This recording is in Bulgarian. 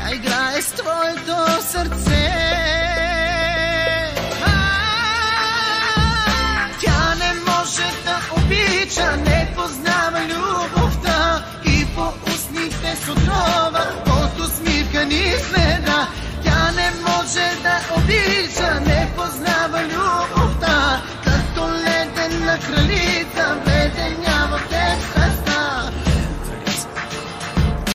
Тя играе с твоето сърце. Тя не може да обича, не познава любовта и по устните с отрова, от усмивка ни следа. Тя не може да обича, не познава любовта, като ледена кралица.